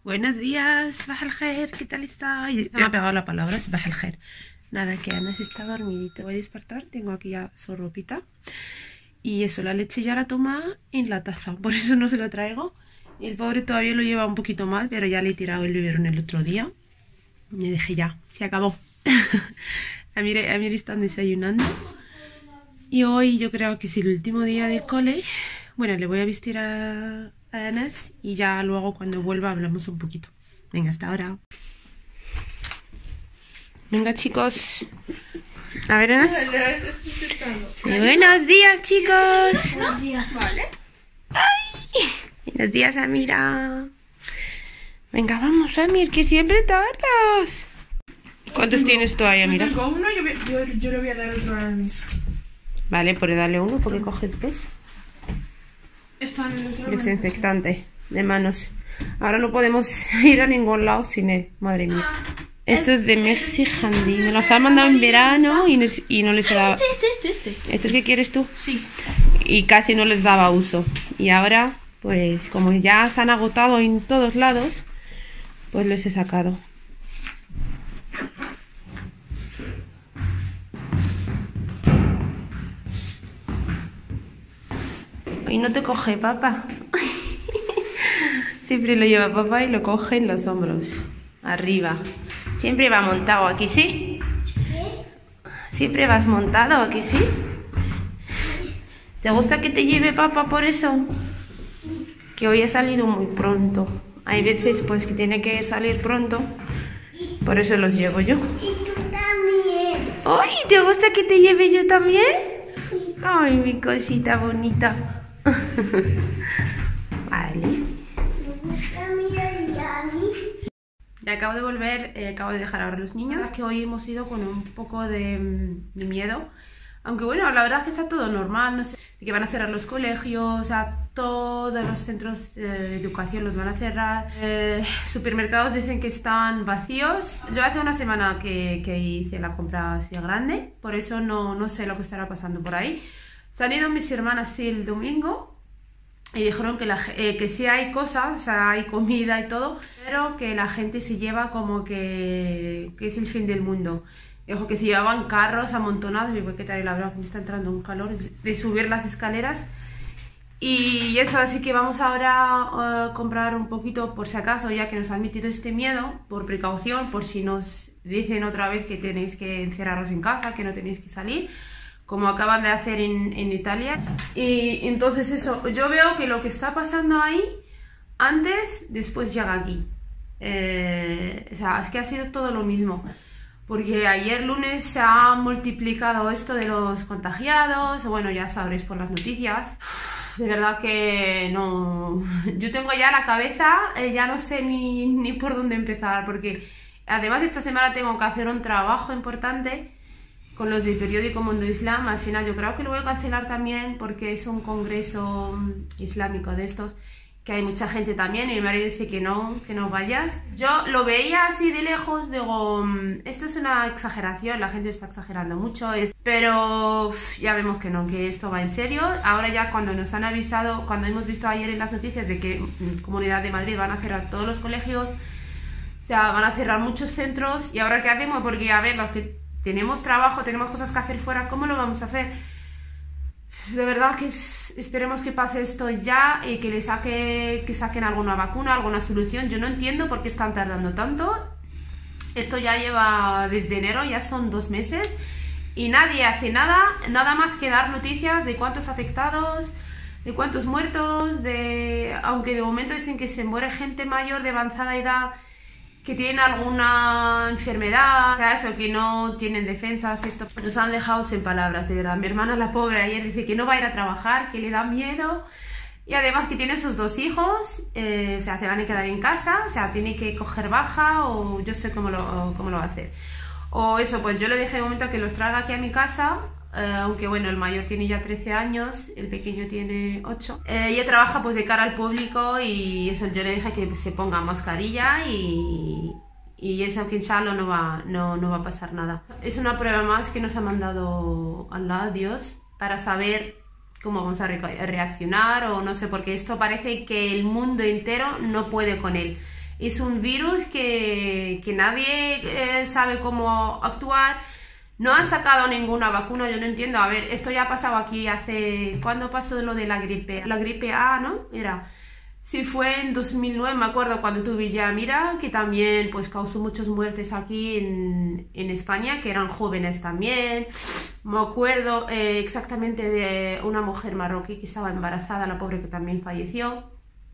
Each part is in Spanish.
Buenos días, Sabah al Khair, ¿qué tal está? Me ha pegado la palabra, Sabah al Khair. Nada, que Anas está dormidita. Voy a despertar, tengo aquí ya su ropita. Y eso, la leche ya la toma en la taza, por eso no se lo traigo. El pobre todavía lo lleva un poquito mal, pero ya le he tirado el biberón el otro día. Y dije ya, se acabó. Amir están desayunando. Y hoy yo creo que es el último día del cole. Bueno, le voy a vestir a Anas y ya luego cuando vuelva hablamos un poquito. Venga, hasta ahora. Venga, chicos. A ver, Anas. Buenos días, chicos. Buenos días. Vale. Ay, buenos días, Amira. Venga, vamos, Amir, que siempre tardas. ¿Cuántos tienes tú ahí, Amira? Tengo uno, yo le voy a dar otro a mí. Vale, pues dale uno porque coge el pez. Está en el otro. Desinfectante de manos. Ahora no podemos ir a ningún lado sin él. Madre mía. Esto es de Merci Handy. Me los han mandado en verano y no les he dado. Este. ¿Estos que quieres tú? Sí. Y casi no les daba uso. Y ahora, pues como ya se han agotado en todos lados, pues los he sacado. Y no te coge, papá. Siempre lo lleva papá y lo coge en los hombros. Arriba. Siempre va montado, ¿aquí sí? Siempre vas montado, ¿aquí sí? ¿Te gusta que te lleve papá por eso? Que hoy he salido muy pronto. Hay veces pues que tiene que salir pronto. Por eso los llevo yo. Y tú también. ¡Ay! ¿Te gusta que te lleve yo también? Sí. ¡Ay, mi cosita bonita! Vale. Me gusta mirar a mí. Ya acabo de volver, acabo de dejar ahora a los niños, que hoy hemos ido con un poco de miedo. Aunque bueno, la verdad es que está todo normal, no sé, que van a cerrar los colegios, o sea, todos los centros de educación los van a cerrar. Supermercados dicen que están vacíos. Yo hace una semana que hice la compra así grande, por eso no sé lo que estará pasando por ahí. Se han ido mis hermanas sí el domingo y dijeron que sí hay cosas, o sea, hay comida y todo, pero que la gente se lleva como que es el fin del mundo. Ojo, que se llevaban carros amontonados. Y voy a quitar la verdad que me está entrando un calor de subir las escaleras. Y eso, así que vamos ahora a comprar un poquito por si acaso, ya que nos han metido este miedo, por precaución, por si nos dicen otra vez que tenéis que encerraros en casa, que no tenéis que salir, como acaban de hacer en Italia. Y entonces eso, yo veo que lo que está pasando ahí, antes, después llega aquí. O sea, es que ha sido todo lo mismo. Porque ayer lunes se ha multiplicado esto de los contagiados, bueno, ya sabréis por las noticias. De verdad que no... Yo tengo ya la cabeza, ya no sé ni por dónde empezar, porque además esta semana tengo que hacer un trabajo importante con los del periódico Mundo Islam. Al final yo creo que lo voy a cancelar también porque es un congreso islámico de estos, que hay mucha gente también, y mi marido dice que no vayas. Yo lo veía así de lejos, digo, esto es una exageración, la gente está exagerando mucho, pero ya vemos que no, que esto va en serio. Ahora ya cuando nos han avisado, cuando hemos visto ayer en las noticias de que en Comunidad de Madrid van a cerrar todos los colegios, o sea, van a cerrar muchos centros, y ahora ¿qué hacemos? Porque a ver, los que tenemos trabajo, tenemos cosas que hacer fuera, ¿cómo lo vamos a hacer? De verdad que esperemos que pase esto ya y que saquen alguna vacuna, alguna solución. Yo no entiendo por qué están tardando tanto. Esto ya lleva desde enero, ya son 2 meses y nadie hace nada más que dar noticias de cuántos afectados, de cuántos muertos, aunque de momento dicen que se muere gente mayor de avanzada edad que tienen alguna enfermedad, o sea, eso, que no tienen defensas. Esto nos han dejado sin palabras, de verdad. Mi hermana, la pobre, ayer dice que no va a ir a trabajar, que le da miedo, y además que tiene sus 2 hijos, o sea, se van a quedar en casa, o sea, tiene que coger baja, o yo sé cómo lo va a hacer. O eso, pues yo le dije de momento que los traiga aquí a mi casa, aunque bueno, el mayor tiene ya 13 años, el pequeño tiene 8. Ella trabaja pues de cara al público, y eso, yo le dije que se ponga mascarilla y eso, que inshallah no va a pasar nada. Es una prueba más que nos ha mandado Allah, Dios, para saber cómo vamos a reaccionar, o no sé, porque esto parece que el mundo entero no puede con él. Es un virus que nadie sabe cómo actuar. No han sacado ninguna vacuna, yo no entiendo. A ver, esto ya ha pasado aquí hace... ¿Cuándo pasó lo de la gripe? La gripe A, ¿no? Era... Sí, fue en 2009, me acuerdo, cuando tuve Villamira, que también pues causó muchas muertes aquí en España, que eran jóvenes también. Me acuerdo exactamente de una mujer marroquí que estaba embarazada, la pobre, que también falleció.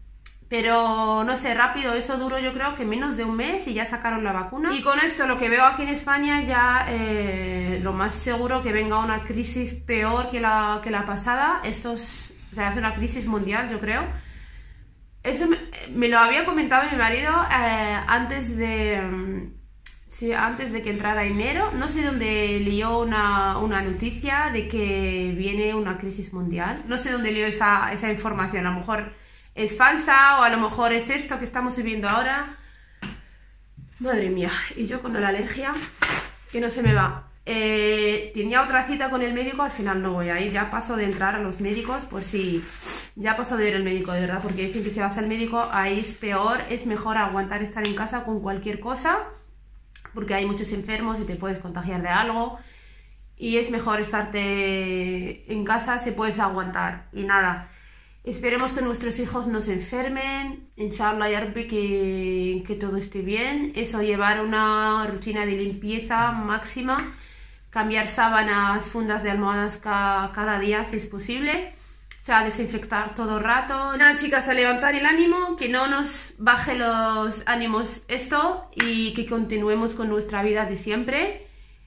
Pero no sé, rápido, eso duró yo creo que menos de un mes y ya sacaron la vacuna. Y con esto, lo que veo aquí en España, ya lo más seguro que venga una crisis peor que la pasada. Esto es, o sea, es una crisis mundial, yo creo. Eso me lo había comentado mi marido antes de que entrara enero. No sé dónde leyó una noticia de que viene una crisis mundial. No sé dónde leyó esa información. A lo mejor es falsa o a lo mejor es esto que estamos viviendo ahora. Madre mía. Y yo con la alergia que no se me va. Tenía otra cita con el médico, al final no voy a ir. Ya paso de entrar a los médicos por si... Ya paso de ir al médico, de verdad, porque dicen que si vas al médico ahí es peor, es mejor aguantar estar en casa con cualquier cosa, porque hay muchos enfermos y te puedes contagiar de algo, y es mejor estarte en casa si puedes aguantar. Y nada, esperemos que nuestros hijos no se enfermen, inshallah ya Rabbi, que todo esté bien. Eso, llevar una rutina de limpieza máxima, cambiar sábanas, fundas de almohadas cada día si es posible. O sea, desinfectar todo el rato. Nada, chicas, a levantar el ánimo, que no nos baje los ánimos esto y que continuemos con nuestra vida de siempre.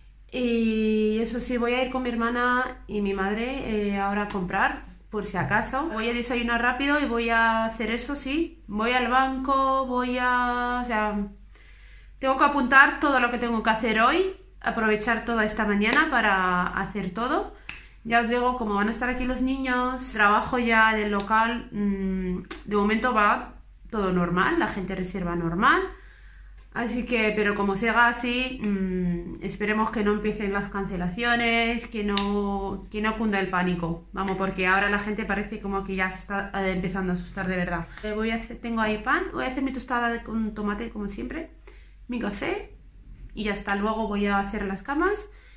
Y eso sí, voy a ir con mi hermana y mi madre ahora a comprar, por si acaso. Voy a desayunar rápido y voy a hacer eso, sí. Voy al banco, o sea, tengo que apuntar todo lo que tengo que hacer hoy, aprovechar toda esta mañana para hacer todo. Ya os digo, como van a estar aquí los niños, trabajo ya del local, de momento va todo normal, la gente reserva normal. Así que, pero como siga así, esperemos que no empiecen las cancelaciones, que no cunda el pánico. Vamos, porque ahora la gente parece como que ya se está empezando a asustar de verdad. Tengo ahí pan, voy a hacer mi tostada con tomate como siempre, mi café y ya está. Luego voy a hacer las camas.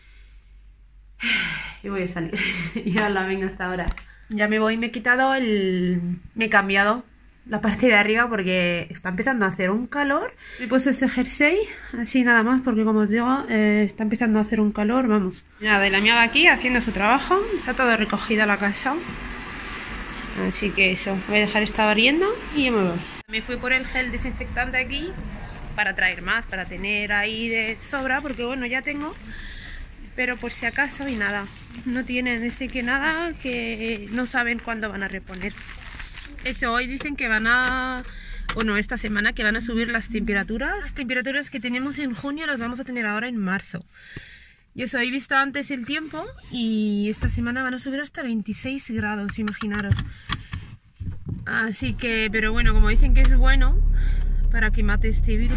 Y voy a salir. Y la venga hasta ahora. Ya me voy, me he cambiado la parte de arriba porque está empezando a hacer un calor. Me he puesto este jersey, así nada más, porque como os digo, está empezando a hacer un calor, vamos. Nada, y la amiga aquí haciendo su trabajo. Está todo recogida la casa. Así que eso, voy a dejar esta barriendo y ya me voy. Me fui por el gel desinfectante aquí para traer más, para tener ahí de sobra, porque bueno, ya tengo... Pero por si acaso y nada, no tienen, dice que nada, que no saben cuándo van a reponer. Eso, hoy dicen que van a, bueno, esta semana que van a subir las temperaturas. Las temperaturas que tenemos en junio las vamos a tener ahora en marzo. Yo eso, he visto antes el tiempo y esta semana van a subir hasta 26 grados, imaginaros. Así que, pero bueno, como dicen que es bueno para que mate este virus.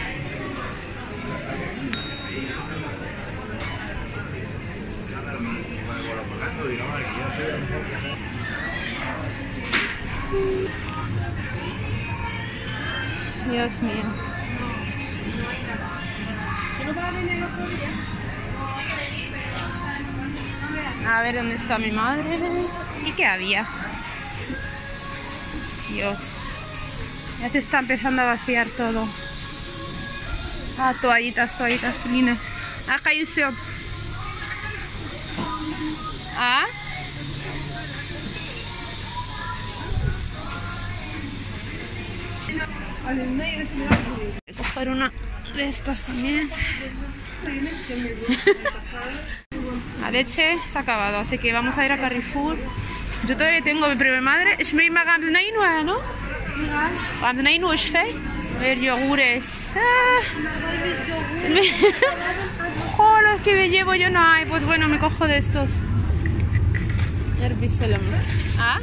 Dios mío. A ver dónde está mi madre. ¿Y qué había? Dios. Ya se está empezando a vaciar todo. Ah, toallitas finas. Acá hay usted. Ah. Voy a coger una de estas también. La leche se ha acabado, así que vamos a ir a Carrefour. Yo todavía tengo mi prima madre. Es mi magam de Nainua, ¿no? Magam de Nainua es fe. A ver, yogures. Joder, los que me llevo yo no hay. Pues bueno, me cojo de estos. ¿Ah?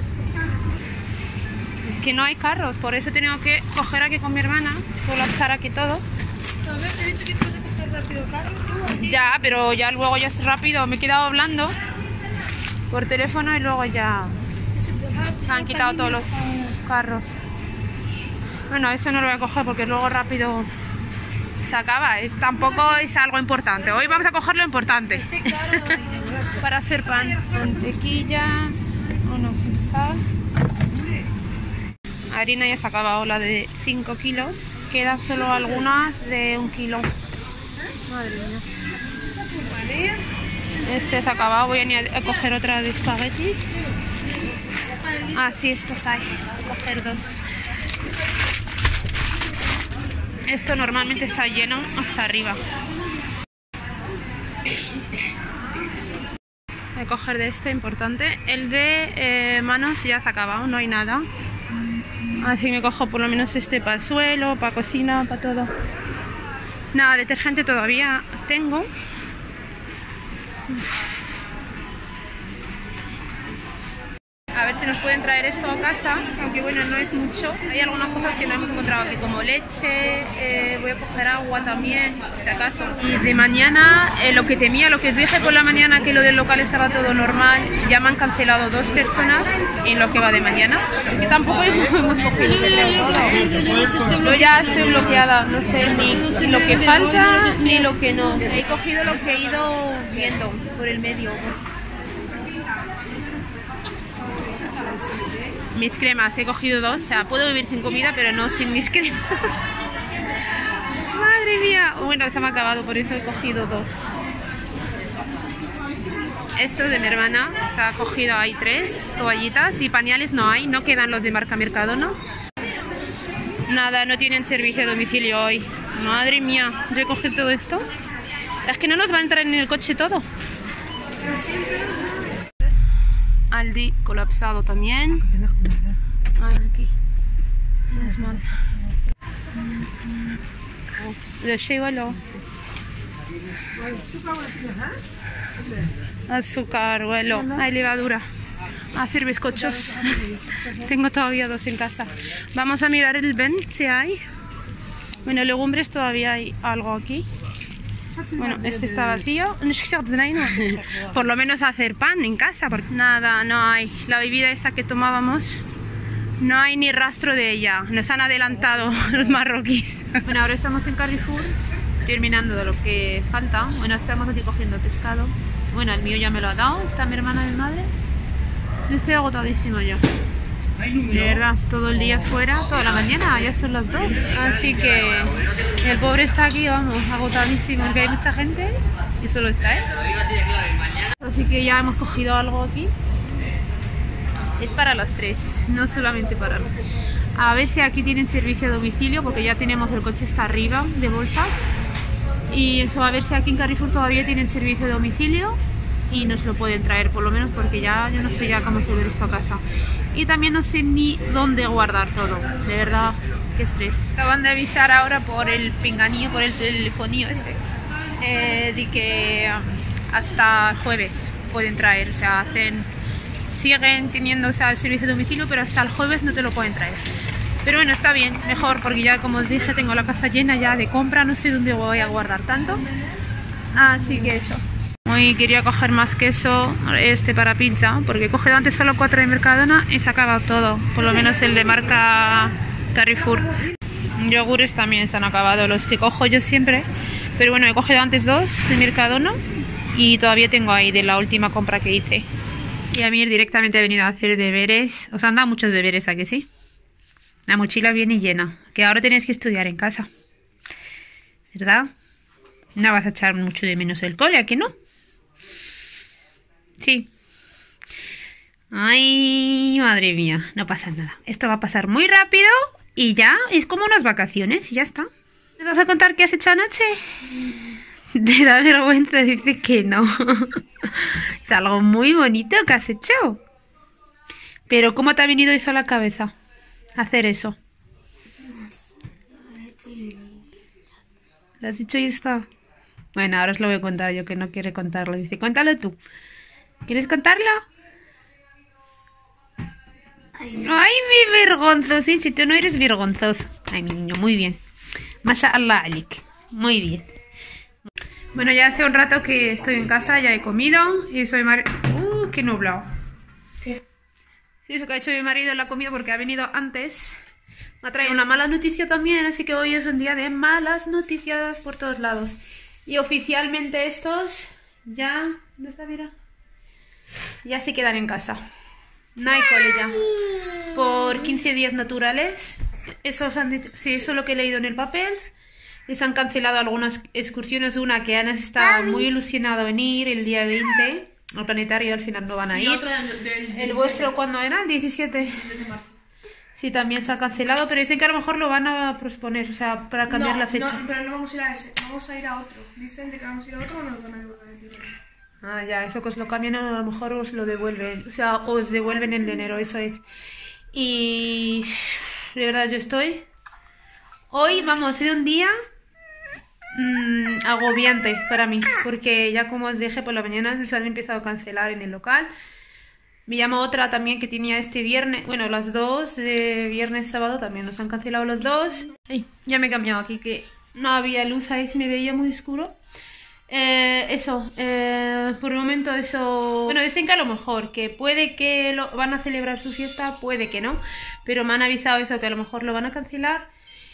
Es que no hay carros, por eso he tenido que coger aquí con mi hermana, colapsar aquí todo. A ver, te he dicho que te vas a coger rápido carro. Ya, pero ya luego ya es rápido. Me he quedado hablando por teléfono y luego ya han quitado todos los carros. Bueno, eso no lo voy a coger porque luego rápido se acaba. Tampoco es algo importante. Hoy vamos a coger lo importante. Sí, claro. Para hacer pan. Mantequilla, uno sin sal. Harina ya se ha acabado, la de 5 kilos. Quedan solo algunas de 1 kilo. Madre mía. Este se ha acabado, voy a coger otra de espaguetis. Ah, sí, estos hay. Voy a coger 2. Esto normalmente está lleno hasta arriba. Voy a coger de este importante. El de manos ya se ha acabado, no hay nada. Así me cojo por lo menos este para el suelo, para cocina, para todo. Nada, detergente todavía tengo. A ver si nos pueden traer esto a casa, aunque bueno, no es mucho. Hay algunas cosas que no hemos encontrado aquí, como leche, voy a coger agua también, si acaso. Y de mañana, lo que temía, lo que os dije por la mañana, que lo del local estaba todo normal, ya me han cancelado 2 personas en lo que va de mañana. Que tampoco hemos cogido todo. Yo ya estoy bloqueada, no sé ni lo que falta ni lo que no. He cogido lo que he ido viendo por el medio. Mis cremas, he cogido 2, o sea, puedo vivir sin comida, pero no sin mis cremas. Madre mía. Bueno, se me ha acabado, por eso he cogido 2. Esto de mi hermana, se ha cogido, hay 3 toallitas y pañales no hay, no quedan los de marca Mercadona. Nada, no tienen servicio a domicilio hoy. Madre mía, yo he cogido todo esto. Es que no nos va a entrar en el coche todo. Aldi colapsado también. Ay, aquí. Es mal. Le llevo azúcar, huelo. Hay levadura. A hacer bizcochos. Tengo todavía 2 en casa. Vamos a mirar el Ben si hay. Bueno, legumbres todavía hay algo aquí. Bueno, este está vacío. Por lo menos hacer pan en casa, porque nada, no hay. La bebida esa que tomábamos, no hay ni rastro de ella. Nos han adelantado los marroquíes. Bueno, ahora estamos en Carrefour, terminando de lo que falta. Bueno, estamos aquí cogiendo pescado. Bueno, el mío ya me lo ha dado. Está mi hermana y mi madre. Yo estoy agotadísima ya. De verdad, todo el día fuera, toda la mañana, ya son las 2. Así que el pobre está aquí, vamos, agotadísimo, porque hay mucha gente y solo está él. Así que ya hemos cogido algo aquí. Es para las 3, no solamente para mí. A ver si aquí tienen servicio a domicilio, porque ya tenemos el coche está arriba de bolsas. Y eso, a ver si aquí en Carrefour todavía tienen servicio de domicilio y nos lo pueden traer, por lo menos, porque ya yo no sé ya cómo subir esto a casa. Y también no sé ni dónde guardar todo, de verdad, qué estrés. Acaban de avisar ahora por el pinganillo, por el telefonillo este, de que hasta el jueves pueden traer, o sea, siguen teniendo, o sea, el servicio de domicilio, pero hasta el jueves no te lo pueden traer. Pero bueno, está bien, mejor, porque ya como os dije, tengo la casa llena ya de compra, no sé dónde voy a guardar tanto. Así que eso. Hoy quería coger más queso para pizza, porque he cogido antes solo 4 de Mercadona y se ha acabado todo, por lo menos el de marca Carrefour. Yogures también se han acabado, los que cojo yo siempre, pero bueno, he cogido antes 2 de Mercadona y todavía tengo ahí de la última compra que hice. Y Amir directamente ha venido a hacer deberes, os han dado muchos deberes, ¿a que sí? La mochila viene llena, que ahora tenéis que estudiar en casa, ¿verdad? No vas a echar mucho de menos el cole, ¿a que no? Sí. Ay, madre mía, no pasa nada. Esto va a pasar muy rápido y ya es como unas vacaciones y ya está. ¿Te vas a contar qué has hecho anoche? Te da vergüenza, dice que no. Es algo muy bonito que has hecho. Pero ¿cómo te ha venido eso a la cabeza? Hacer eso. ¿Lo has dicho y está? Bueno, ahora os lo voy a contar yo, que no quiere contarlo. Dice, cuéntalo tú. ¿Quieres contarlo? Ay, mi vergonzoso. Sí, si tú no eres vergonzoso. Ay, mi niño, muy bien. Mashallah alik. Muy bien. Bueno, ya hace un rato que estoy en casa, ya he comido. Y soy qué nublado. ¿Qué? Sí, eso que ha hecho mi marido en la comida porque ha venido antes. Me ha traído una mala noticia también, así que hoy es un día de malas noticias por todos lados. Y oficialmente estos ya... ¿Dónde está? Mira. Ya se quedan en casa. No hay cole ya. Por 15 días naturales. Eso os han dicho. Sí, eso es lo que he leído en el papel. Les han cancelado algunas excursiones. Una que Ana está muy ilusionado en ir el día 20 al planetario, al final no van a ir. Y otra ¿El vuestro cuándo era? ¿El 17? de marzo. Sí, también se ha cancelado, pero dicen que a lo mejor lo van a posponer, o sea, para cambiar la fecha. No, pero no vamos a ir a ese, vamos a ir a otro. Dicen que vamos a ir a otro o nos van a devolver el dinero. Ah, ya, eso que os lo cambian a lo mejor os lo devuelven, o sea, os devuelven el dinero, eso es. Y de verdad yo estoy... Hoy, vamos, ha sido un día agobiante para mí, porque ya como os dije por la mañana se han empezado a cancelar en el local. Me llamó otra también que tenía este viernes, bueno, las dos de viernes, sábado también nos han cancelado los dos. Ay, ya me he cambiado aquí, que no había luz ahí, se me veía muy oscuro. Por el momento eso... Bueno, dicen que a lo mejor, que puede que van a celebrar su fiesta, puede que no, pero me han avisado eso, que a lo mejor lo van a cancelar.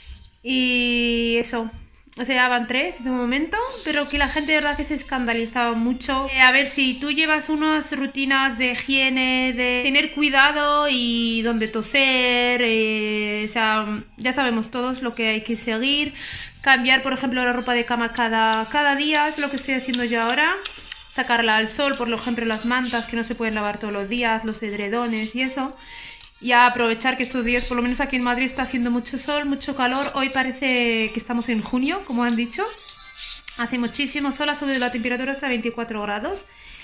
Y eso... O sea, van 3 de momento, pero que la gente de verdad que se escandalizaba mucho. A ver, si tú llevas unas rutinas de higiene, de tener cuidado y donde toser, o sea, ya sabemos todos lo que hay que seguir. Cambiar, por ejemplo, la ropa de cama cada día, es lo que estoy haciendo yo ahora. Sacarla al sol, por ejemplo, las mantas que no se pueden lavar todos los días, los edredones y eso. Y a aprovechar que estos días, por lo menos aquí en Madrid, está haciendo mucho sol, mucho calor. Hoy parece que estamos en junio, como han dicho. Hace muchísimo sol, ha subido la temperatura hasta 24 grados.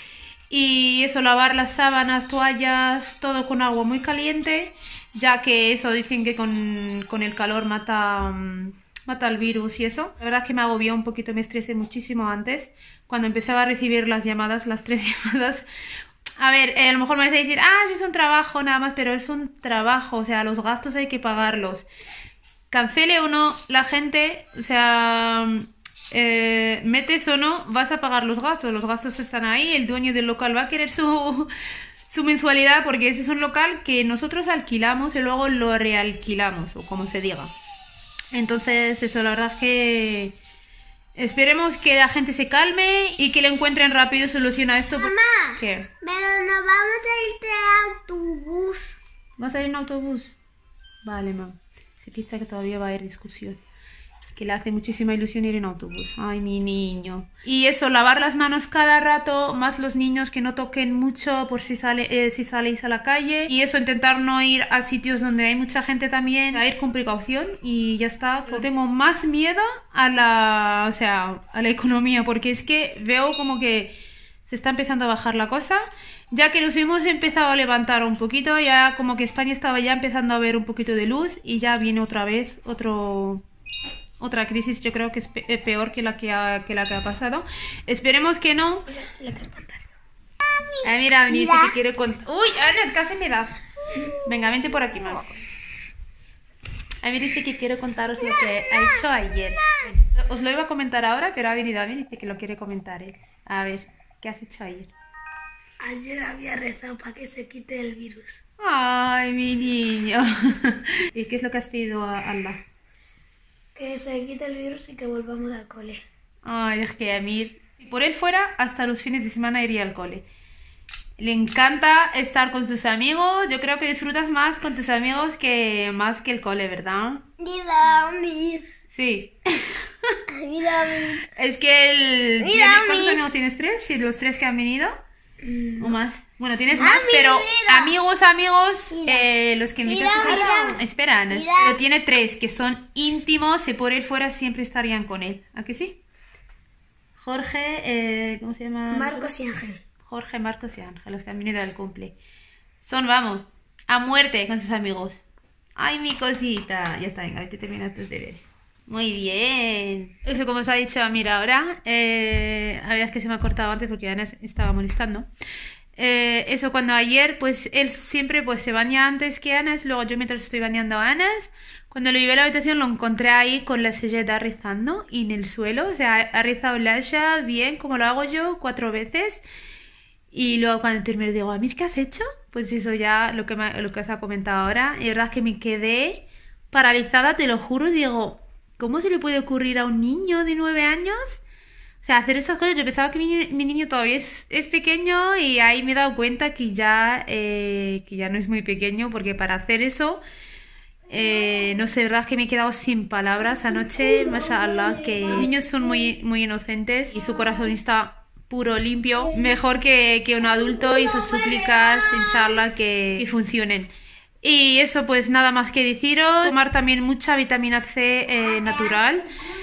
Y eso, lavar las sábanas, toallas, todo con agua muy caliente, ya que eso dicen que con el calor mata el virus y eso. La verdad es que me agobió un poquito, me estresé muchísimo antes. Cuando empezaba a recibir las 3 llamadas... A ver, a lo mejor me vais a decir, sí es un trabajo nada más, pero es un trabajo, o sea, los gastos hay que pagarlos. Cancele o no la gente, o sea, metes o no, vas a pagar los gastos están ahí, el dueño del local va a querer su mensualidad, porque ese es un local que nosotros alquilamos y luego lo realquilamos, o como se diga. Entonces, eso, la verdad es que... Esperemos que la gente se calme y que le encuentren rápido solución a esto. Mamá, ¿qué? pero nos vamos a ir de autobús. ¿Vas a ir en autobús? Vale, mamá. Se piensa que todavía va a ir de excursión. Que le hace muchísima ilusión ir en autobús. Ay, mi niño. Y eso, lavar las manos cada rato, más los niños que no toquen mucho por si saléis a la calle. Y eso, intentar no ir a sitios donde hay mucha gente también, a ir con precaución y ya está. Tengo más miedo a la economía, porque es que veo como que se está empezando a bajar la cosa. Ya que nos hemos empezado a levantar un poquito, ya como que España estaba ya empezando a ver un poquito de luz y ya viene otra vez otra crisis, yo creo que es peor que la que ha pasado. Esperemos que no. Le quiero contar. Mira, dice que quiere contar. Uy, Ana, casi me das. Venga, vente por aquí, mamá. A mí dice que quiere contaros lo que ha hecho ayer. Os lo iba a comentar ahora, pero ha venido a mí y dice que lo quiere comentar él. A ver, ¿qué has hecho ayer? Ayer había rezado para que se quite el virus. Ay, mi niño. ¿Y qué es lo que has pedido a Allah? Que se quite el virus y que volvamos al cole. Ay, es que a mí, si por él fuera, hasta los fines de semana iría al cole. Le encanta estar con sus amigos. Yo creo que disfrutas más con tus amigos que más que el cole, ¿verdad? Mira, Mir. Sí. Mira, Mir. Es que Mira, ¿cuántos mi- amigos tienes? ¿3? Sí, los 3 que han venido. ¿O más? Bueno, tienes Ah, más, pero mira. amigos, Mira. los que invitan Mira, a tu casa. mira. Espera, Ana. Mira. Pero tiene 3 que son íntimos. Si por él fuera, siempre estarían con él. ¿A que sí? Jorge, ¿cómo se llama? Marcos y Ángel. Jorge, Marcos y Ángel, los que han venido al cumple. Son, vamos, a muerte con sus amigos. Ay, mi cosita. Ya está, venga, vete termina tus deberes. Muy bien. Eso, como os ha dicho Amir ahora, la verdad es que se me ha cortado antes porque Ana estaba molestando. Eso, cuando ayer, pues él siempre pues se baña antes que Ana, luego yo mientras estoy bañando a Ana, cuando lo llevé a la habitación lo encontré ahí con la silleta rezando y en el suelo, o sea, ha rezado la Asha bien, como lo hago yo, 4 veces. Y luego cuando terminé digo, Amir, ¿qué has hecho? Pues eso ya, lo que os ha comentado ahora. Y la verdad es que me quedé paralizada, te lo juro, digo, ¿cómo se le puede ocurrir a un niño de 9 años? O sea, hacer estas cosas. Yo pensaba que mi niño todavía es pequeño y ahí me he dado cuenta que ya no es muy pequeño, porque para hacer eso, no sé, verdad que me he quedado sin palabras anoche, mashallah, que los niños son muy, muy inocentes y su corazón está puro, limpio, mejor que un adulto, y sus súplicas, inshallah, que funcionen. Y eso, pues nada más que deciros. Tomar también mucha vitamina C natural.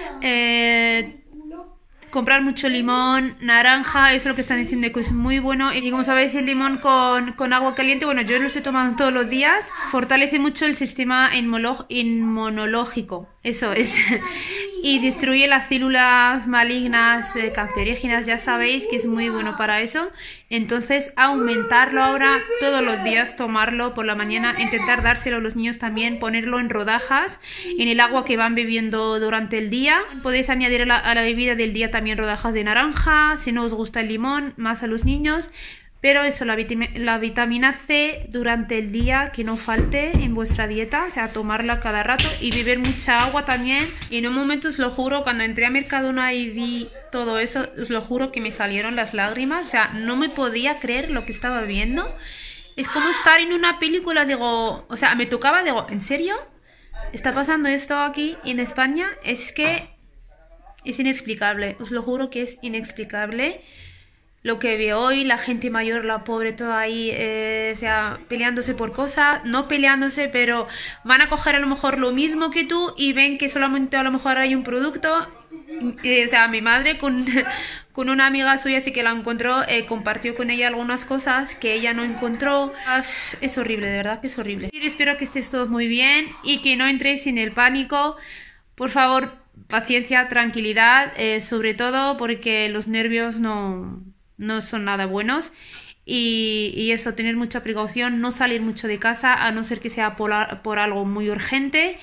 Comprar mucho limón, naranja, eso es lo que están diciendo que es muy bueno. Y como sabéis, el limón con agua caliente, bueno, yo lo estoy tomando todos los días, fortalece mucho el sistema inmunológico, eso es. Y destruye las células malignas, cancerígenas, ya sabéis que es muy bueno para eso. Entonces, aumentarlo ahora todos los días, tomarlo por la mañana, intentar dárselo a los niños también, ponerlo en rodajas en el agua que van bebiendo durante el día. Podéis añadir a la bebida del día también rodajas de naranja, si no os gusta el limón, más a los niños. Pero eso, la vitamina C durante el día, que no falte en vuestra dieta, o sea, tomarla cada rato, y beber mucha agua también. Y en un momento, os lo juro, cuando entré a Mercadona y vi todo eso, os lo juro que me salieron las lágrimas, o sea, no me podía creer lo que estaba viendo. Es como estar en una película, digo, o sea, me tocaba, digo, ¿en serio? ¿Está pasando esto aquí en España? Es que es inexplicable, os lo juro que es inexplicable. Lo que veo hoy, la gente mayor, la pobre, toda ahí, o sea, peleándose por cosas, no peleándose, pero van a coger a lo mejor lo mismo que tú y ven que solamente a lo mejor hay un producto. O sea, mi madre con una amiga suya sí que la encontró, compartió con ella algunas cosas que ella no encontró. Es horrible, de verdad que es horrible. Y espero que estéis todos muy bien y que no entréis en el pánico. Por favor, paciencia, tranquilidad, sobre todo porque los nervios no son nada buenos, y eso, tener mucha precaución, no salir mucho de casa a no ser que sea por algo muy urgente,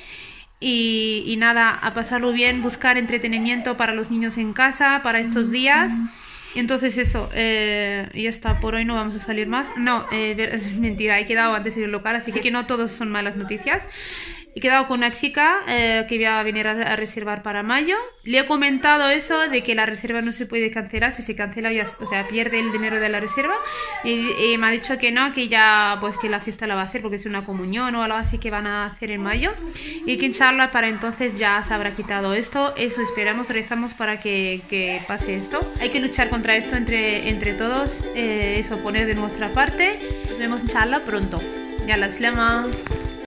y nada, a pasarlo bien, buscar entretenimiento para los niños en casa para estos días. Entonces eso, ya está, por hoy no vamos a salir más. No, mentira, he quedado antes en el local, así que no todos son malas noticias. He quedado con una chica que iba a venir a reservar para mayo. Le he comentado eso de que la reserva no se puede cancelar. Si se cancela, ya, o sea, pierde el dinero de la reserva. Y me ha dicho que no, que ya, pues que la fiesta la va a hacer porque es una comunión o algo así que van a hacer en mayo. Y que inshallah para entonces ya se habrá quitado esto. Eso esperamos, rezamos para que pase esto. Hay que luchar contra esto entre todos. Eso, poner de nuestra parte. Nos vemos inshallah pronto. Yalla, bislama.